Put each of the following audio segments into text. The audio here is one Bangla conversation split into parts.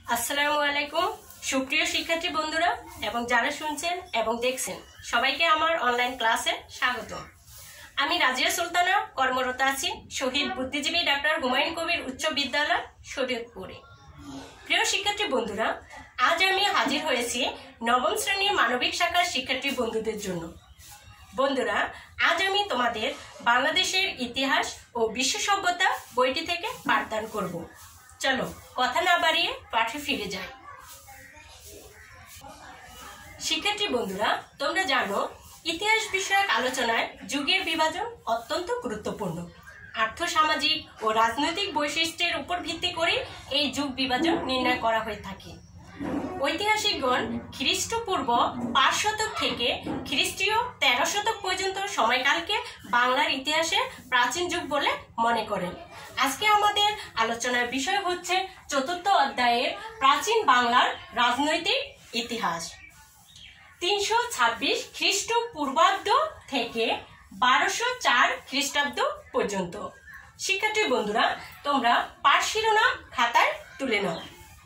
আসসালামু আলাইকুম সুপ্রিয় শিক্ষার্থী বন্ধুরা এবং যারা শুনছেন এবং দেখছেন সবাইকে আমার অনলাইন ক্লাসে স্বাগতম। আমি রাজিয়া সুলতানা কর্মরত আছি শহীদ বুদ্ধিজীবী ডাক্তার হুমায়ুন কবির উচ্চ বিদ্যালয় শরীয়তপুরে। প্রিয় শিক্ষার্থী বন্ধুরা, আজ আমি হাজির হয়েছি নবম শ্রেণীর মানবিক শাখার শিক্ষার্থী বন্ধুদের জন্য। বন্ধুরা, আজ আমি তোমাদের বাংলাদেশের ইতিহাস ও বিশ্ব সভ্যতা বইটি থেকে পাঠদান করব। চলো কথা না বাড়িয়ে পাঠে ফিরে যাই। শিক্ষার্থী বন্ধুরা, তোমরা জানো ইতিহাস বিষয়ক আলোচনায় যুগের বিভাজন অত্যন্ত গুরুত্বপূর্ণ। আর্থসামাজিক ও রাজনৈতিক বৈশিষ্ট্যের উপর ভিত্তি করে এই যুগ বিভাজন নির্ণয় করা হয়ে থাকে। ঐতিহাসিকগণ খ্রিস্টপূর্ব 5 শতক থেকে খ্রিস্টীয় 13 শতক পর্যন্ত সময়কালকে বাংলার ইতিহাসে প্রাচীন যুগ বলে মনে করেন। আজকে আমাদের আলোচনার বিষয় হচ্ছে চতুর্থ অধ্যায়ের প্রাচীন বাংলার রাজনৈতিক ইতিহাস। 326 খ্রিস্টপূর্বাব্দ থেকে 1204 খ্রিস্টাব্দ পর্যন্ত। শিক্ষার্থী বন্ধুরা, তোমরা পাঠ শিরোনাম খাতায় তুলে নাও।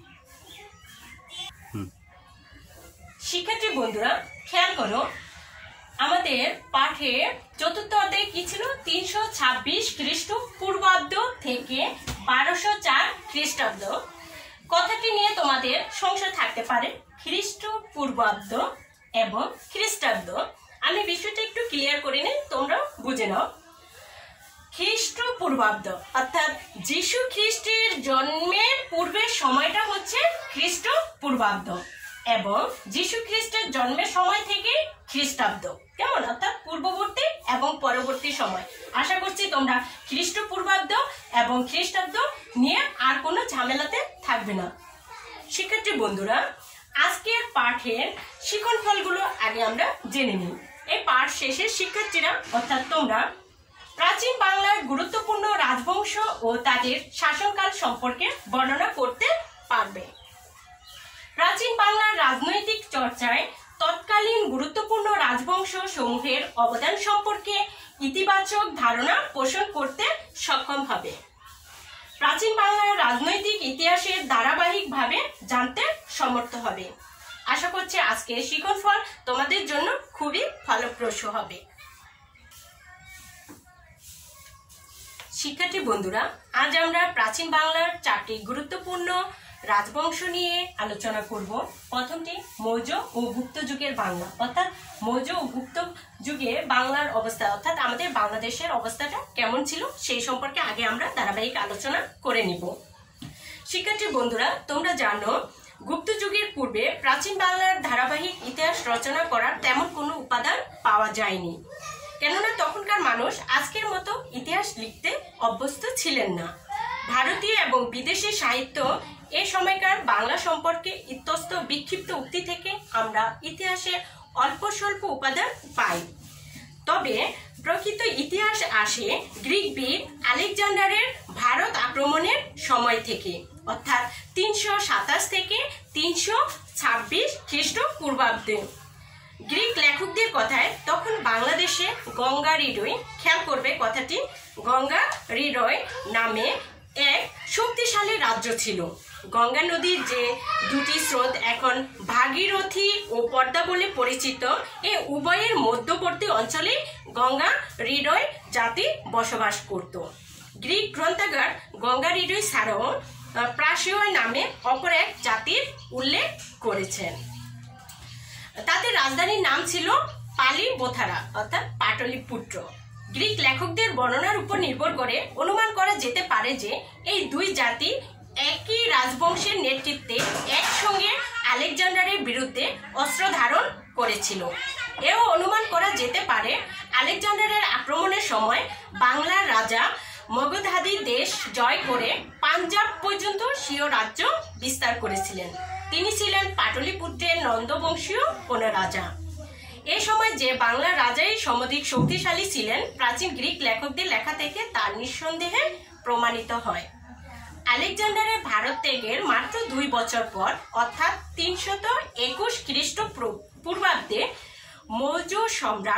শিক্ষার্থী বন্ধুরা, খেয়াল করো আমাদের পাঠে চতুর্থ অধ্যায় কি ছিল? 326 খ্রিস্টপূর্বাব্দ থেকে 1204 খ্রিস্টাব্দ। কথাটি নিয়ে তোমাদের সংশয় থাকতে পারে, খ্রিস্টপূর্বাব্দ এবং খ্রিস্টাব্দ। আমি বিষয়টা একটু ক্লিয়ার করে নিই, তোমরা বুঝে নাও। খ্রিস্টপূর্বাব্দ অর্থাৎ যীশু খ্রিস্টের জন্মের পূর্বের সময়টা হচ্ছে খ্রিস্টপূর্বাব্দ এবং যীশু খ্রিস্টের জন্মের সময় থেকে খ্রিস্টাব্দ, কেমন? অর্থাৎ পূর্ববর্তী এবং পরবর্তী সময়। আশা করছি তোমরা খ্রিস্টপূর্বাব্দ এবং খ্রিস্টাব্দ নিয়ে আর কোনো ঝামেলাতে থাকবে না। শিক্ষার্থী বন্ধুরা, আজকের পাঠের শিখন ফলগুলো আগে আমরা জেনে নিই। এই পাঠ শেষে শিক্ষার্থীরা অর্থাৎ তোমরা প্রাচীন বাংলার গুরুত্বপূর্ণ রাজবংশ ও তাদের শাসনকাল সম্পর্কে বর্ণনা করতে পারবে। প্রাচীন বাংলার রাজনৈতিক চর্চায় তৎকালীন গুরুত্বপূর্ণ রাজবংশ সমূহের অবদান সম্পর্কে ইতিবাচক ধারণা পোষণ করতে সক্ষম হবে। প্রাচীন বাংলার রাজনৈতিক ইতিহাসের ধারাবাহিকভাবে জানতে সমর্থ হবে। আশা করছি আজকের শিক্ষণফল তোমাদের জন্য খুবই ফলপ্রসূ হবে। শিক্ষার্থী বন্ধুরা, আজ আমরা প্রাচীন বাংলার 4টি গুরুত্বপূর্ণ রাজবংশ নিয়ে আলোচনা করব। প্রথমটি মৌর্য ও গুপ্ত যুগের বাংলা, অর্থাৎ মৌর্য ও গুপ্ত যুগে বাংলার অবস্থা অর্থাৎ আমাদের বাংলাদেশের অবস্থাটা কেমন ছিল সেই সম্পর্কে আগে আমরা ধারাবাহিক আলোচনা করে নিব। শিক্ষার্থী বন্ধুরা, তোমরা জানো গুপ্ত যুগের পূর্বে প্রাচীন বাংলার ধারাবাহিক ইতিহাস রচনা করার তেমন কোনো উপাদান পাওয়া যায়নি, কেননা তখনকার মানুষ আজকের মতো ইতিহাস লিখতে অভ্যস্ত ছিলেন না। ভারতীয় এবং বিদেশি সাহিত্য এ সময়কার বাংলা সম্পর্কে ইতস্ত বিক্ষিপ্ত উক্তি থেকে আমরা ইতিহাসে অল্প স্বল্প উপাদান পাই। তবে প্রকৃত ইতিহাস আসে গ্রিক বীর আলেকজান্ডারের ভারত আক্রমণের সময় থেকে, অর্থাৎ 327 থেকে 326 খ্রিস্টপূর্বাব্দে। গ্রিক লেখকদের কথায় তখন বাংলাদেশে গঙ্গা হৃদয়, খেয়াল করবে কথাটি, গঙ্গা হৃদয় নামে এক শক্তিশালী রাজ্য ছিল। গঙ্গা নদীর যে দুটি স্রোত এখন ভাগীরথী ও পদ্মা বলে পরিচিত, এই উভয়ের মধ্যবর্তী অঞ্চলে গঙ্গা হৃদয় জাতি বসবাস করত। গ্রিক গ্রন্থাগার গঙ্গা হৃদয় ছাড়াও প্রাসীয় নামে অপর এক জাতির উল্লেখ করেছেন। তাদের রাজধানীর নাম ছিল পালিবোথারা অর্থাৎ পাটলিপুত্র। গ্রিক লেখকদের বর্ণনার উপর নির্ভর করে অনুমান করা যেতে পারে যে এই দুই জাতি একই রাজবংশের নেতৃত্বে একসঙ্গে আলেকজান্ডারের বিরুদ্ধে অস্ত্র ধারণ করেছিল। এও অনুমান করা যেতে পারে আলেকজান্ডারের আক্রমণের সময় বাংলার রাজা মগধাদি দেশ জয় করে পাঞ্জাব পর্যন্ত স্বীয় রাজ্য বিস্তার করেছিলেন। তিনি ছিলেন পাটলিপুত্রের নন্দবংশীয় কোন রাজা। এ সময় যে বাংলার রাজাই সমধিক শক্তিশালী ছিলেন প্রাচীন গ্রিক লেখকদের লেখা থেকে তার নিঃসন্দেহে প্রমাণিত হয়। আলেকজান্ডারের ভারত ত্যাগের মাত্র 2 বছর পর অর্থাৎ 321 খ্রিস্টপূর্বাব্দে মৌর্য সম্রাট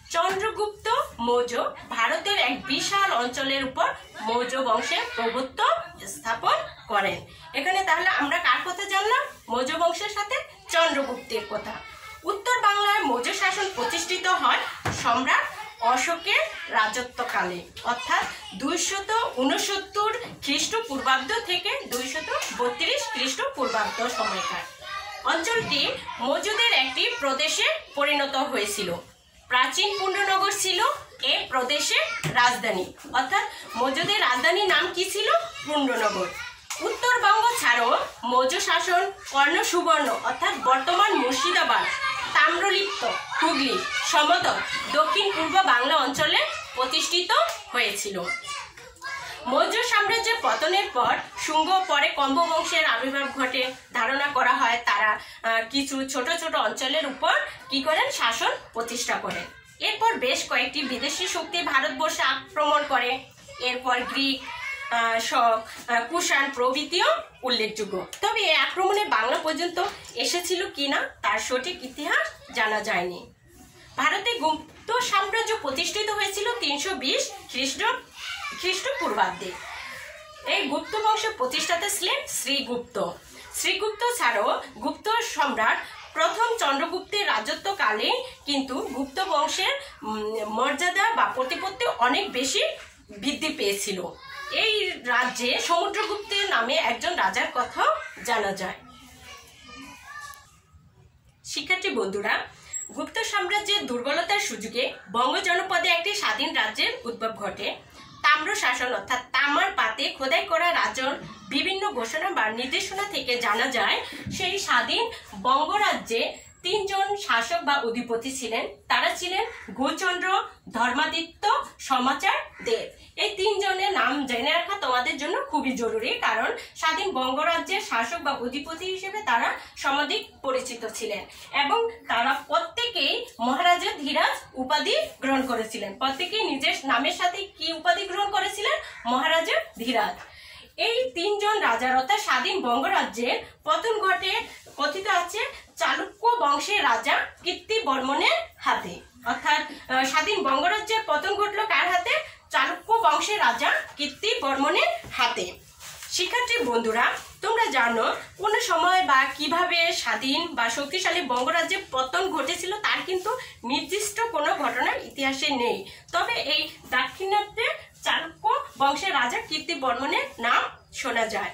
চন্দ্রগুপ্ত মৌর্য ভারতের এক বিশাল অঞ্চলের উপর মৌর্য বংশের প্রভুত্ব স্থাপন করেন। এখানে তাহলে আমরা কার কথা জানলাম? মৌর্য বংশের সাথে চন্দ্রগুপ্তের কথা। উত্তর বাংলায় মৌর্য শাসন প্রতিষ্ঠিত হয় সম্রাট অশোকের রাজত্বকালে, অর্থাৎ 269 খ্রিস্টপূর্বাব্দ থেকে 232 খ্রিস্টপূর্বাব্দ সময়কার। অঞ্চলটি মৌর্যদের একটি প্রদেশে পরিণত হয়েছিল। প্রাচীন পুণ্যনগর ছিল এই প্রদেশের রাজধানী, অর্থাৎ মৌর্যদের রাজধানীর নাম কি ছিল? পুণ্যনগর। উত্তরবঙ্গ ছাড়াও মৌর্য শাসন কর্ণ সুবর্ণ, অর্থাৎ বর্তমান মুর্শিদাবাদ, তাম্রলিপ্ত, হুগলি, সমতল, দক্ষিণ পূর্ব বাংলা অঞ্চলে প্রতিষ্ঠিত হয়েছিল। মৌর্য সাম্রাজ্যের পতনের পর শুঙ্গ, পরে কম্ব বংশের আবির্ভাব ঘটে। ধারণা করা হয় তারা কিছু ছোট ছোট অঞ্চলের উপর কি করেন? শাসন প্রতিষ্ঠা করেন। এরপর বেশ কয়েকটি বিদেশি শক্তি ভারতবর্ষে আক্রমণ করে। এরপর গ্রিক, শক, কুষাণ প্রভৃতিও উল্লেখযোগ্য। তবে এই আক্রমণে বাংলা পর্যন্ত এসেছিল কিনা তার সঠিক ইতিহাস জানা যায়নি। ভারতে গুপ্ত সাম্রাজ্য প্রতিষ্ঠিত হয়েছিল 320 খ্রিস্টপূর্বাব্দে। এই গুপ্ত বংশের প্রতিষ্ঠাতা ছিলেন শ্রীগুপ্ত। শ্রীগুপ্ত ছাড়াও গুপ্ত সম্রাট প্রথম চন্দ্রগুপ্তের রাজত্বকালে কিন্তু গুপ্ত বংশের মর্যাদা বা প্রতিপত্তি অনেক বেশি বৃদ্ধি পেয়েছিল। এই রাজ্যে সমুদ্রগুপ্তের নামে একজন রাজার কথা জানা যায়। শিক্ষার্থী বন্ধুরা, গুপ্ত সাম্রাজ্যের দুর্বলতার সুযোগে বঙ্গ জনপদে একটি স্বাধীন রাজ্যের উদ্ভব ঘটে। তাম্র শাসন, অর্থাৎ তামার পাতে খোদাই করা রাজার বিভিন্ন ঘোষণা বা নির্দেশনা থেকে জানা যায় সেই স্বাধীন বঙ্গরাজ্যে 3 জন শাসক বা অধিপতি ছিলেন। তারা ছিলেন গৌচন্দ্র, ধর্মাদিত্য, সমাচার দেব। এই 3 জনের নাম জেনে রাখা তোমাদের জন্য খুবই জরুরি, কারণ স্বাধীন বঙ্গরাজ্যের শাসক বা অধিপতি হিসেবে তারা সমধিক পরিচিত ছিলেন এবং তারা প্রত্যেকেই মহারাজা ধীরাজ উপাধি গ্রহণ করেছিলেন। প্রত্যেকেই নিজের নামের সাথে কি উপাধি গ্রহণ করেছিলেন? মহারাজা ধীরাজ। এই 3 জন রাজার, অর্থাৎ স্বাধীন বঙ্গরাজ্যের পতন ঘটে কথিত আছে চালুক্য বংশের রাজা কীর্তিবর্মনের হাতে। অর্থাৎ স্বাধীন বঙ্গরাজ্যের পতন ঘটলো কার হাতে? চালুক্য বংশের রাজা কীর্তিবর্মনের হাতে। শিক্ষার্থী বন্ধুরা, তোমরা জানো কোন সময় বা কিভাবে স্বাধীন বা শক্তিশালী বঙ্গরাজ্যের পতন ঘটেছিল তার কিন্তু নির্দিষ্ট কোনো ঘটনার ইতিহাসে নেই। তবে এই দাক্ষিণাত্যে চালুক্য বংশের রাজা কীর্তিবর্মনের নাম শোনা যায়।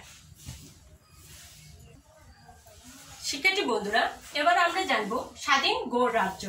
শিক্ষার্থী বন্ধুরা, এবার আমরা জানবো স্বাধীন গৌড় রাজ্য।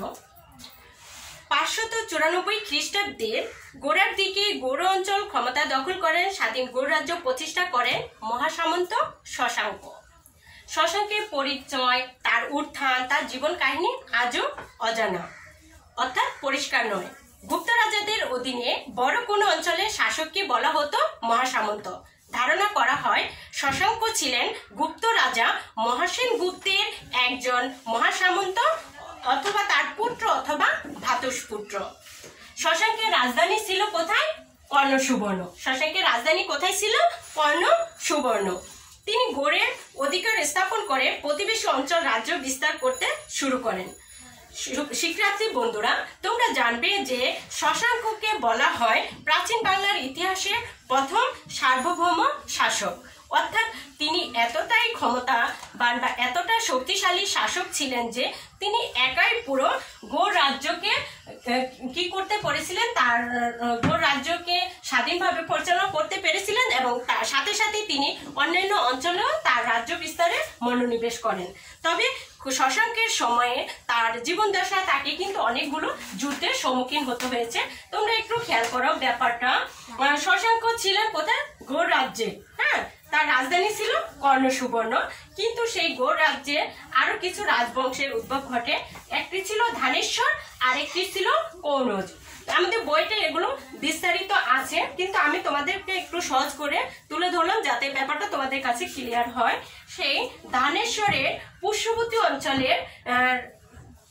594 খ্রিস্টাব্দের গোড়ার দিকে গৌড় অঞ্চল ক্ষমতা দখল করেন। স্বাধীন গৌড় রাজ্য প্রতিষ্ঠা করেন মহাসামন্ত শশাঙ্ক। শশাঙ্কের পরিচয়, তার উত্থান, তার জীবন কাহিনী আজও অজানা, অর্থাৎ পরিষ্কার নয়। গুপ্ত রাজাদের অধীনে বড় কোনো অঞ্চলের শাসককে বলা হতো মহাসামন্ত। ধারণা করা হয় শশাঙ্ক ছিলেন গুপ্ত রাজা মহাসেন গুপ্তের একজন মহাসামন্ত, অথবা তার পুত্র অথবা ভ্রাতুষ্পুত্র। শশাঙ্কের রাজধানী ছিল কোথায়? কর্ণ সুবর্ণ। শশাঙ্কের রাজধানী কোথায় ছিল? কর্ণ সুবর্ণ। তিনি গৌড়ের অধিকার স্থাপন করে প্রতিবেশী অঞ্চল রাজ্য বিস্তার করতে শুরু করেন। শিক্ষার্থী বন্ধুরা, তোমরা জানবে যে শশাঙ্ককে বলা হয় প্রাচীন বাংলার ইতিহাসে প্রথম সার্বভৌম শাসক। অর্থাৎ তিনি এতটাই ক্ষমতাবান বা এতটা শক্তিশালী শাসক ছিলেন যে তিনি একাই পুরো গৌড় রাজ্যকে কি করতে পেরেছিলেন? তার গৌড় রাজ্যকে স্বাধীনভাবে পরিচালনা করতে পেরেছিলেন এবং তার সাথে সাথে তিনি অন্যান্য অঞ্চলেও তার রাজ্য বিস্তারে মনোনিবেশ করেন। তবে শশাঙ্কের সময়ে তার জীবন দশায় তাকে কিন্তু অনেকগুলো যুদ্ধের সম্মুখীন হতে হয়েছে। তোমরা একটু খেয়াল করো ব্যাপারটা। শশাঙ্ক ছিলেন কোথায়? গৌড় রাজ্যে। হ্যাঁ, তার রাজধানী ছিল কর্ণ সুবর্ণ। কিন্তু সেই গৌড় রাজ্যে আরো কিছু রাজবংশের উদ্ভব ঘটে। একটি ছিল ধানেশ্বর, আরেকটি ছিল কৌনজ। আমাদের বইতে এগুলো বিস্তারিত আছে, কিন্তু আমি তোমাদেরকে একটু সহজ করে তুলে ধরলাম যাতে ব্যাপারটা তোমাদের কাছে ক্লিয়ার হয়। সেই ধানেশ্বরের পুষ্যবতী অঞ্চলের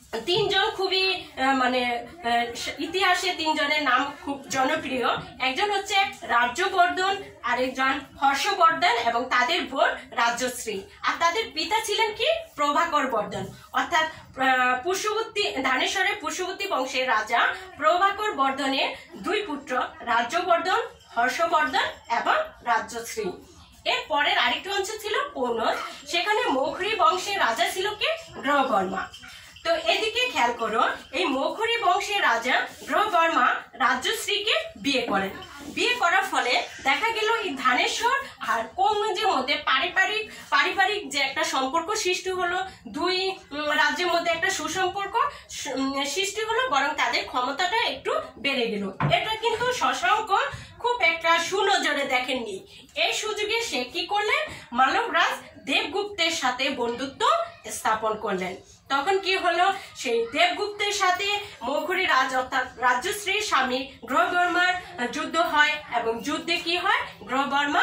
তিনজন খুবই মানে ইতিহাসে তিনজনের নাম খুব জনপ্রিয়। একজন হচ্ছে রাজ্যবর্ধন, আরেকজন হর্ষবর্ধন এবং তাদের বোন রাজ্যশ্রী। আর তাদের পিতা ছিলেন কি প্রভাকর বর্ধন, অর্থাৎ পুষ্যবর্তী ধানেশ্বরের পুষ্যবর্তী বংশের রাজা প্রভাকর বর্ধনের দুই পুত্র রাজ্যবর্ধন, হর্ষবর্ধন এবং রাজ্যশ্রী। এর পরের আরেকটি অঞ্চল ছিল কনৌজ, সেখানে মৌখরী বংশের রাজা ছিল কি গ্রহবর্মা। তো এদিকে খেয়াল করো, এই মৌখরী বংশের রাজা গ্রহবর্মা রাজ্যশ্রীকে বিয়ে করেন। বিয়ে করার ফলে দেখা গেল এই ধানেশ্বর আর কনৌজের মধ্যে পারিবারিক যে একটা সম্পর্ক সৃষ্টি হলো, দুই রাজ্যের মধ্যে একটা সুসম্পর্ক সৃষ্টি হলো, বরং তাদের ক্ষমতাটা একটু বেড়ে গেল। এটা কিন্তু শশাঙ্ক খুব একটা সুনজরে দেখেননি। এই সুযোগে সে কি করলেন, মালবরাজ দেবগুপ্তের সাথে বন্ধুত্ব স্থাপন করলেন। তখন কি হলো, সেই দেবগুপ্তের সাথে মৌখরী রাজ অর্থাৎ রাজ্যশ্রীর স্বামী গ্রহবর্মার যুদ্ধ হয় এবং যুদ্ধে কি হয়, গ্রহবর্মা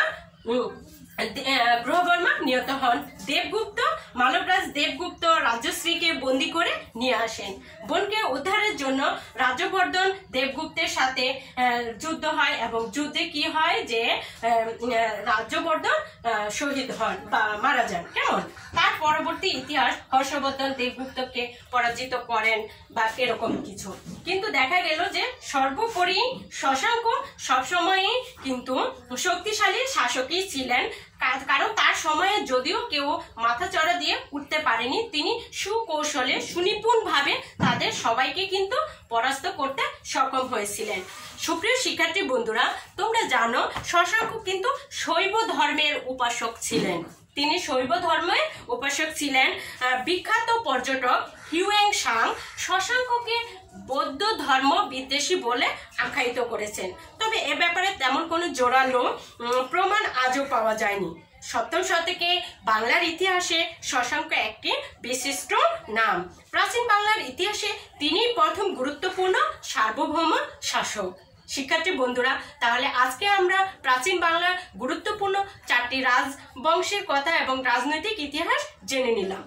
নিহত হন। দেবগুপ্ত মালবরাজ দেবগুপ্ত রাজ্যশ্রীকে বন্দী করে নিয়ে আসেন। বোনকে উদ্ধারের জন্য রাজ্যবর্ধন দেবগুপ্তের সাথে যুদ্ধ হয় এবং যুদ্ধে কি হয় যে রাজ্যবর্ধন শহীদ হন বা মারা যান। কেমন? তার পরবর্তী ইতিহাস হর্ষবর্ধন দেবগুপ্তকে পরাজিত করেন বা এরকম কিছু। কিন্তু দেখা গেল যে সর্বোপরি শশাঙ্ক সবসময়ই কিন্তু শক্তিশালী শাসকই ছিলেন, কারণ তার সময়ে যদিও কেউ মাথা চড়া দিয়ে উঠতে পারেনি, তিনি সুকৌশলে সুনিপুণ ভাবে তাদের সবাইকে কিন্তু পরাস্ত করতে সক্ষম হয়েছিলেন। সুপ্রিয় শিক্ষার্থী বন্ধুরা, তোমরা জানো শশাঙ্ক কিন্তু শৈব ধর্মের উপাসক ছিলেন। তিনি শৈব ধর্মের উপাসক ছিলেন। বিখ্যাত পর্যটক হিউয়েন সাং শশাঙ্ককে বৌদ্ধ ধর্ম বিদ্বেষী বলে আখ্যায়িত করেছেন। তবে এ ব্যাপারে তেমন কোনো জোরালো প্রমাণ আজও পাওয়া যায়নি। সপ্তম শতকে বাংলার ইতিহাসে শশাঙ্ক একটি বিশিষ্ট নাম। প্রাচীন বাংলার ইতিহাসে তিনি প্রথম গুরুত্বপূর্ণ সার্বভৌম শাসক। শিক্ষার্থী বন্ধুরা, তাহলে আজকে আমরা প্রাচীন বাংলার গুরুত্বপূর্ণ 4টি রাজবংশের কথা এবং রাজনৈতিক ইতিহাস জেনে নিলাম।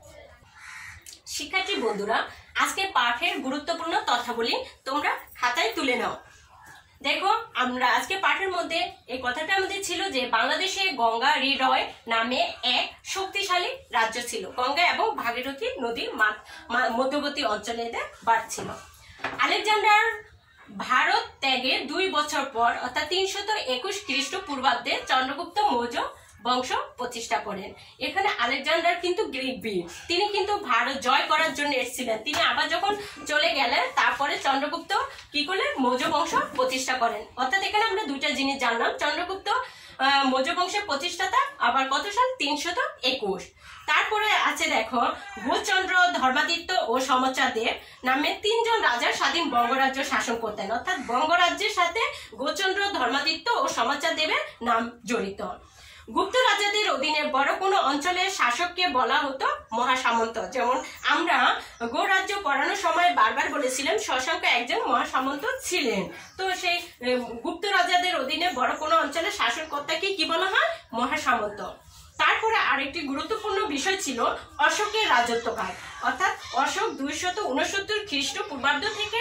শিক্ষার্থী বন্ধুরা, আজকে পাঠের গুরুত্বপূর্ণ তথ্যাবলী তোমরা খাতায় তুলে নাও। দেখো, আমরা আজকে পাঠের মধ্যে এই কথাটা আমাদের ছিল যে বাংলাদেশে গঙ্গা হৃদয় নামে এক শক্তিশালী রাজ্য ছিল। গঙ্গা এবং ভাগীরথী নদীর মধ্যবর্তী অঞ্চলে এদের বাস ছিল। আলেকজান্ডার ভারত ত্যাগের 2 বছর পর অর্থাৎ 321 খ্রিস্টপূর্বাব্দে চন্দ্রগুপ্ত মৌর্য বংশ প্রতিষ্ঠা করেন। এখানে আলেকজান্ডার কিন্তু গ্রিক বীর, তিনি কিন্তু ভারত জয় করার জন্য এসেছিলেন। তিনি আবার যখন চলে গেলেন, তারপরে চন্দ্রগুপ্ত কি করলেন, মৌর্য বংশ প্রতিষ্ঠা করেন। অর্থাৎ এখানে আমরা দুইটা জিনিস জানলাম, চন্দ্রগুপ্ত মৌর্য বংশের প্রতিষ্ঠাতা, আবার কত সাল, 321। তারপরে আছে দেখো, ভূচন্দ্র, ধর্মাদিত্য ও সমাচারদেব নামে 3 জন রাজা স্বাধীন বঙ্গরাজ্য শাসন করতেন। অর্থাৎ বঙ্গরাজ্যের সাথে গোচন্দ্র, ধর্মাদিত্য ও সমাচারদেবের নাম জড়িত। গুপ্ত রাজাদের অধীনে বড় কোনো অঞ্চলের শাসককে বলা হতো মহাসামন্ত। যেমন আমরা গো রাজ্য পড়ানোর সময় বারবার বলেছিলাম শশাঙ্ক একজন মহাসামন্ত ছিলেন। তো সেই গুপ্ত রাজাদের অধীনে বড় কোনো অঞ্চলের শাসনকর্তাকে কি বলা হয়, মহাসামন্ত। তারপরে আরেকটি গুরুত্বপূর্ণ বিষয় ছিল অশোকের রাজত্বকাল। অর্থাৎ অশোক 269 খ্রিস্টপূর্বাব্দ থেকে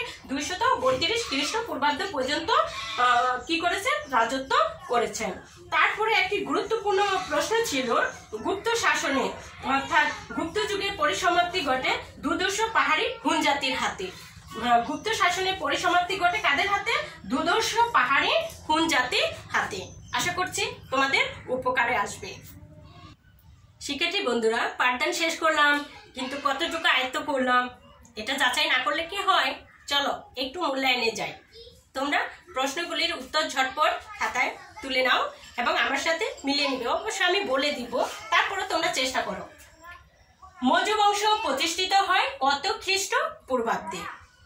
232 খ্রিস্টপূর্বাব্দ পর্যন্ত কি করেছেন, রাজত্ব করেছেন। তারপরে একটি গুরুত্বপূর্ণ প্রশ্ন ছিল গুপ্ত শাসনে, অর্থাৎ গুপ্ত যুগের পরিসমাপ্তি ঘটে দুর্ধর্ষ পাহাড়ি হুন জাতির হাতে। গুপ্ত শাসনের পরিসমাপ্তি ঘটে কাদের হাতে, দুর্ধর্ষ পাহাড়ি হুন জাতির হাতে। আশা করছি তোমাদের উপকারে আসবে। শিক্ষার্থী বন্ধুরা, পাঠদান শেষ করলাম, কিন্তু কতটুকু আয়ত্ত করলাম এটা যাচাই না করলে কি হয়, চলো একটু মূল্যায়নে যাই। তোমরা প্রশ্নগুলির উত্তর ঝটপট খাতায় তুলে নাও এবং আমার সাথে মিলিয়ে নিবে। অবশ্য আমি বলে দিব, তারপরে তোমরা চেষ্টা করো। মৌর্য বংশ প্রতিষ্ঠিত হয় কত খ্রিস্টপূর্বাব্দে?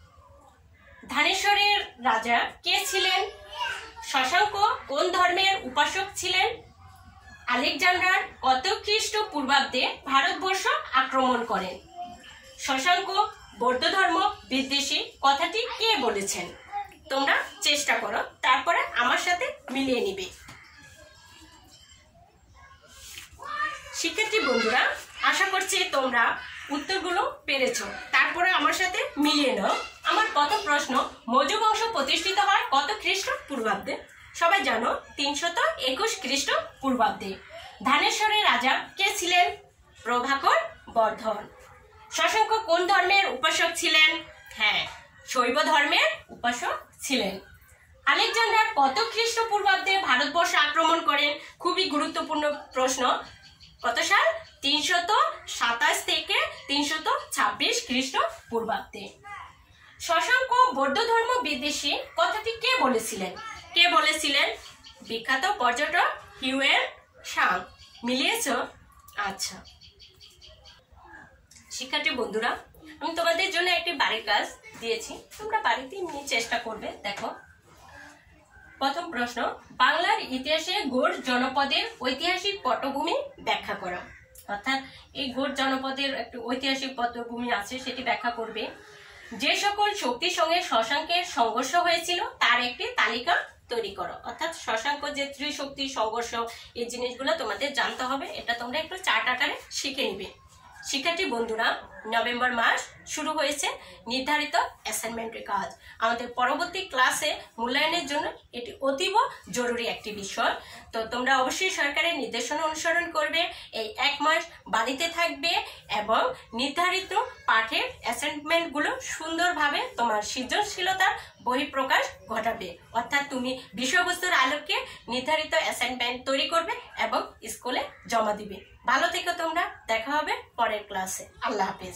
ধানেশ্বরের রাজা কে ছিলেন? শশাঙ্ক কোন ধর্মের উপাসক ছিলেন? আলেকজান্ডার কত খ্রিস্টপূর্বাব্দে ভারতবর্ষ আক্রমণ করেন? শশাঙ্ক বৌদ্ধ ধর্ম বিদ্বেষী কথাটি কে বলেছেন? তোমরা চেষ্টা করো, তারপরে আমার সাথে মিলিয়ে নিবে। শিক্ষার্থী বন্ধুরা, আশা করছি তোমরা উত্তরগুলো পেরেছো, তারপরে আমার সাথে মিলিয়ে নাও। আমার প্রথম প্রশ্ন, মৌর্য বংশ প্রতিষ্ঠিত হয় কত খ্রিস্টপূর্বাব্দে? সবাই জানো 321 খ্রিস্টপূর্বাব্দে। ধানেশ্বরের রাজা কে ছিলেন? প্রভাকর বর্ধন। শশাঙ্ক কোন ধর্মের উপাসক ছিলেন? হ্যাঁ, শৈব ধর্মের উপাসক ছিলেন। আলেকজান্ডার কত খ্রিস্টপূর্বাব্দে ভারতবর্ষ আক্রমণ করেন? খুবই গুরুত্বপূর্ণ প্রশ্ন। কত সাল? 327 থেকে 326 খ্রিস্টপূর্বাব্দে। শশাঙ্ক বৌদ্ধ ধর্ম বিদ্বেষী কথাটি কে বলেছিলেন? কে বলেছিলেন? বিখ্যাত পর্যটক হিউয়েন সাং। মিলিয়েছ? আচ্ছা শিক্ষার্থী বন্ধুরা, আমি তোমাদের জন্য একটি বাড়ির কাজ দিয়েছি, তোমরা বাড়িতে নিয়ে চেষ্টা করবে। দেখো, প্রথম প্রশ্ন, বাংলার ইতিহাসে গৌড় জনপদের ঐতিহাসিক পটভূমি ব্যাখ্যা করো। অর্থাৎ এই গৌড় জনপদের একটি ঐতিহাসিক পটভূমি আছে, সেটি ব্যাখ্যা করবে। যে সকল শক্তির সঙ্গে শশাঙ্কের সংঘর্ষ হয়েছিল তার একটি তালিকা তৈরি করো। অর্থাৎ শশাঙ্ক যে ত্রিশক্তি সংঘর্ষ, এই জিনিসগুলো তোমাদের জানতে হবে, এটা তোমরা একটু চার্ট আকারে শিখে নিবে। শিক্ষার্থী বন্ধুরা, নভেম্বর মাস শুরু হয়েছে, নির্ধারিত অ্যাসাইনমেন্টের কাজ। আমাদের পরবর্তী ক্লাসে মূল্যায়নের জন্য এটি অতীব জরুরি একটি বিষয়। তো তোমরা অবশ্যই সরকারের নির্দেশনা অনুসরণ করবে, এই 1 মাস বাড়িতে থাকবে এবং নির্ধারিত পাঠের অ্যাসাইনমেন্টগুলো সুন্দরভাবে তোমার সৃজনশীলতার বহিঃপ্রকাশ ঘটাবে। অর্থাৎ তুমি বিষয়বস্তুর আলোকে নির্ধারিত অ্যাসাইনমেন্ট তৈরি করবে এবং স্কুলে জমা দিবে। ভালো থেকো তোমরা, দেখা হবে পরের ক্লাসে। আল্লাহ হাফেজ।